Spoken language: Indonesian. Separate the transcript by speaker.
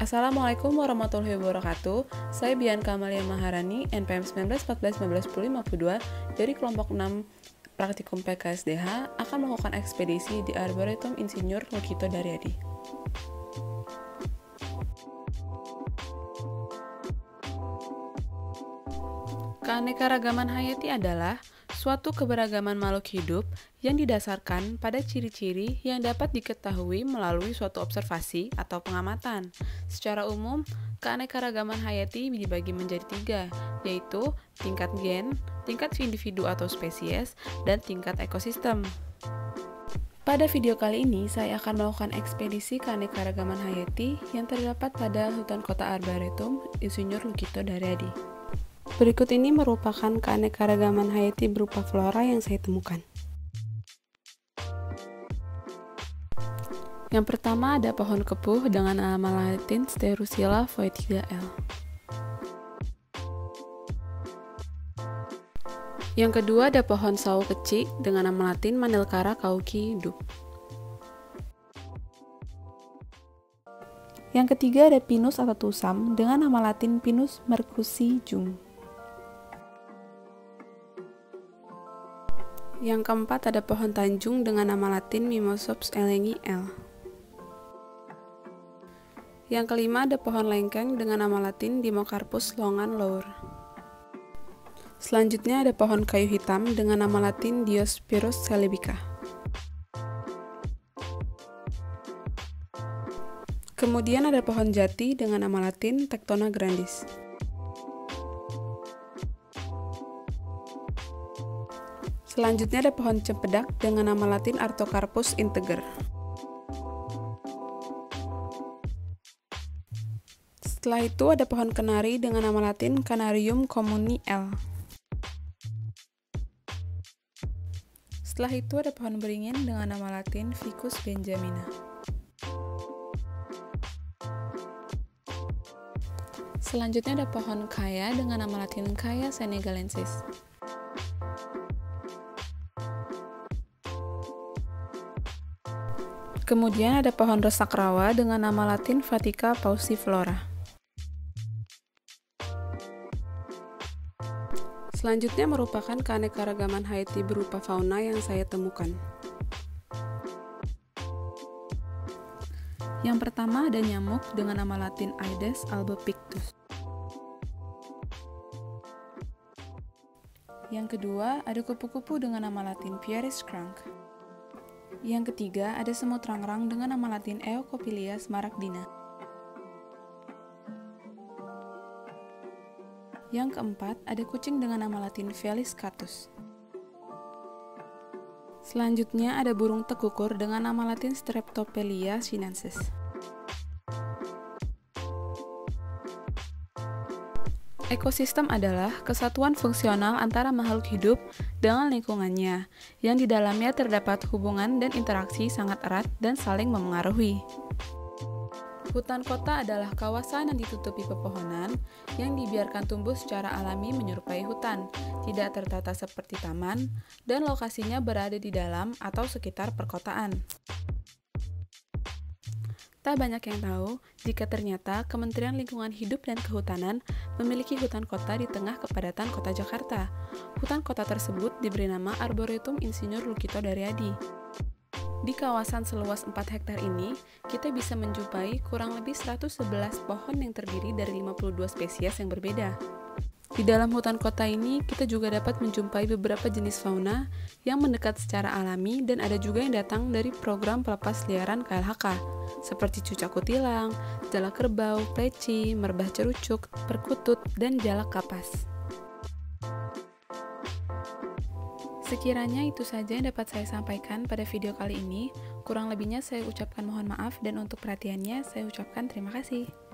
Speaker 1: Assalamualaikum warahmatullahi wabarakatuh. Saya Bianca Amalia Maharani, NPM 1914-1910-52 dari kelompok 6 Praktikum PKSDH akan melakukan ekspedisi di Arboretum Insinyur Lukito Daryadi. Keanekaragaman hayati adalah suatu keberagaman makhluk hidup yang didasarkan pada ciri-ciri yang dapat diketahui melalui suatu observasi atau pengamatan. Secara umum, keanekaragaman hayati dibagi menjadi 3, yaitu tingkat gen, tingkat individu atau spesies, dan tingkat ekosistem. Pada video kali ini, saya akan melakukan ekspedisi keanekaragaman hayati yang terdapat pada hutan kota Arboretum Insinyur Lukito Daryadi. Berikut ini merupakan keanekaragaman hayati berupa flora yang saya temukan. Yang pertama ada pohon kepuh dengan nama latin Sterusilla foetida L. Yang kedua ada pohon sawo kecil dengan nama latin Mandelkara kauki Dub. Yang ketiga ada Pinus atau tusam dengan nama latin Pinus mercusi Jung. Yang keempat ada pohon tanjung dengan nama latin Mimosops elengi L. Yang kelima ada pohon lengkeng dengan nama latin Dimmocarpus longan Lour. Selanjutnya ada pohon kayu hitam dengan nama latin Diospyros celebica. Kemudian ada pohon jati dengan nama latin Tectona grandis. Selanjutnya ada pohon cempedak dengan nama latin Artocarpus integer. Setelah itu ada pohon kenari dengan nama latin Canarium communi L. Setelah itu ada pohon beringin dengan nama latin Ficus benjamina. Selanjutnya ada pohon kaya dengan nama latin Kaya senegalensis. Kemudian ada pohon resak rawa dengan nama latin Vatica pauciflora. Selanjutnya merupakan keanekaragaman hayati berupa fauna yang saya temukan. Yang pertama ada nyamuk dengan nama latin Aedes albopictus. Yang kedua ada kupu-kupu dengan nama latin Pieris skrank. Yang ketiga, ada semut rangrang dengan nama latin Eocopilia smaragdina. Yang keempat, ada kucing dengan nama latin Felis catus. Selanjutnya, ada burung tekukur dengan nama latin Streptopelia sinensis. Ekosistem adalah kesatuan fungsional antara makhluk hidup dengan lingkungannya, yang di dalamnya terdapat hubungan dan interaksi sangat erat dan saling memengaruhi. Hutan kota adalah kawasan yang ditutupi pepohonan yang dibiarkan tumbuh secara alami menyerupai hutan, tidak tertata seperti taman, dan lokasinya berada di dalam atau sekitar perkotaan. Tak banyak yang tahu jika ternyata Kementerian Lingkungan Hidup dan Kehutanan memiliki hutan kota di tengah kepadatan kota Jakarta. Hutan kota tersebut diberi nama Arboretum Insinyur Lukito Daryadi. Di kawasan seluas 4 hektar ini, kita bisa menjumpai kurang lebih 111 pohon yang terdiri dari 52 spesies yang berbeda. Di dalam hutan kota ini, kita juga dapat menjumpai beberapa jenis fauna yang mendekat secara alami dan ada juga yang datang dari program pelepas liaran KLHK, seperti cucak kutilang, jalak kerbau, pleci, merbah cerucuk, perkutut, dan jalak kapas. Sekiranya itu saja yang dapat saya sampaikan pada video kali ini. Kurang lebihnya saya ucapkan mohon maaf dan untuk perhatiannya saya ucapkan terima kasih.